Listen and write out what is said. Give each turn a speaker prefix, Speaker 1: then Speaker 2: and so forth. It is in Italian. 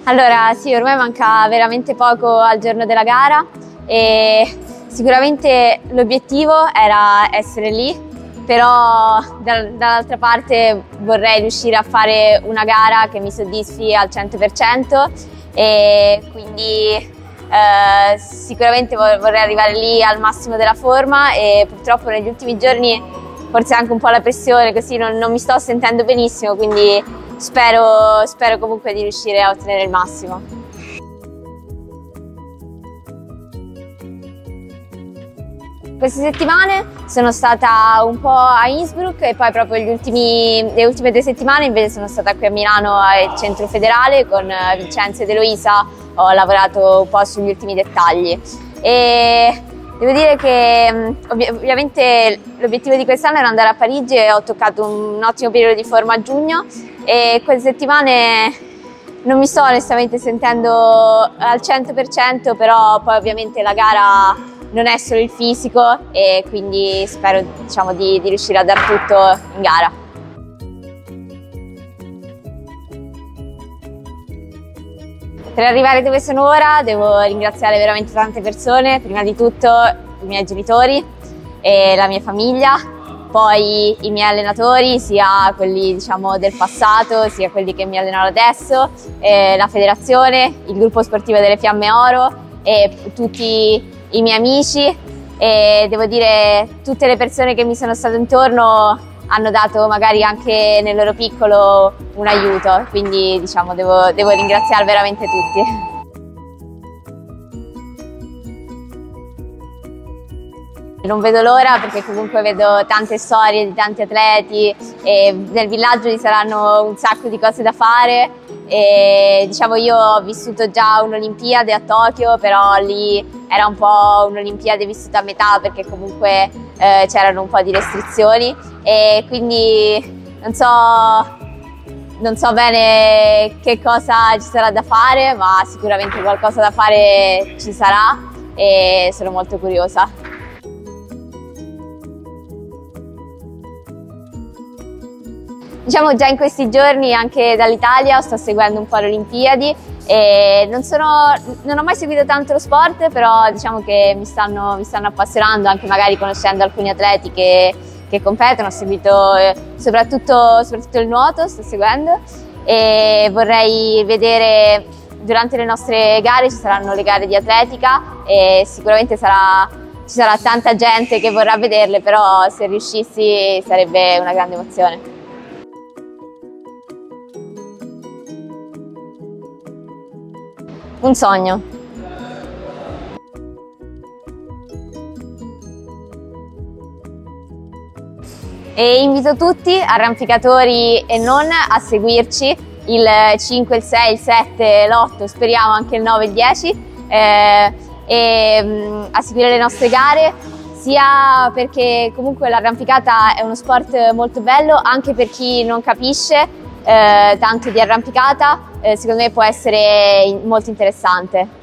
Speaker 1: Allora sì, ormai manca veramente poco al giorno della gara e sicuramente l'obiettivo era essere lì, però dall'altra parte vorrei riuscire a fare una gara che mi soddisfi al 100% e quindi sicuramente vorrei arrivare lì al massimo della forma e purtroppo negli ultimi giorni forse anche un po' la pressione, così non mi sto sentendo benissimo, quindi spero comunque di riuscire a ottenere il massimo. Queste settimane sono stata un po' a Innsbruck e poi proprio le ultime 2 settimane invece sono stata qui a Milano al Centro Federale con Vincenzo ed Eloisa, ho lavorato un po' sugli ultimi dettagli. E devo dire che ovviamente l'obiettivo di quest'anno era andare a Parigi e ho toccato un ottimo periodo di forma a giugno e queste settimane non mi sto onestamente sentendo al 100%, però poi ovviamente la gara non è solo il fisico e quindi spero di riuscire a dar tutto in gara. Per arrivare dove sono ora devo ringraziare veramente tante persone, prima di tutto i miei genitori e la mia famiglia, poi i miei allenatori, sia quelli del passato, sia quelli che mi allenano adesso, la federazione, il gruppo sportivo delle Fiamme Oro e tutti i miei amici e devo dire tutte le persone che mi sono state intorno hanno dato magari anche nel loro piccolo un aiuto, quindi devo ringraziare veramente tutti. Non vedo l'ora perché comunque vedo tante storie di tanti atleti e nel villaggio ci saranno un sacco di cose da fare e io ho vissuto già un'Olimpiade a Tokyo, però lì era un po' un'Olimpiade vissuta a metà perché comunque c'erano un po' di restrizioni e quindi non so bene che cosa ci sarà da fare, ma sicuramente qualcosa da fare ci sarà e sono molto curiosa. Già in questi giorni anche dall'Italia sto seguendo un po' le Olimpiadi e non ho mai seguito tanto lo sport, però che mi stanno appassionando, anche magari conoscendo alcuni atleti che competono. Ho seguito soprattutto il nuoto, sto seguendo e vorrei vedere durante le nostre gare, ci saranno le gare di atletica e sicuramente ci sarà tanta gente che vorrà vederle, però se riuscissi sarebbe una grande emozione. Un sogno. E invito tutti, arrampicatori e non, a seguirci il 5, il 6, il 7, l'8, speriamo anche il 9 e il 10 e a seguire le nostre gare, sia perché comunque l'arrampicata è uno sport molto bello, anche per chi non capisce tanto di arrampicata, secondo me può essere molto interessante.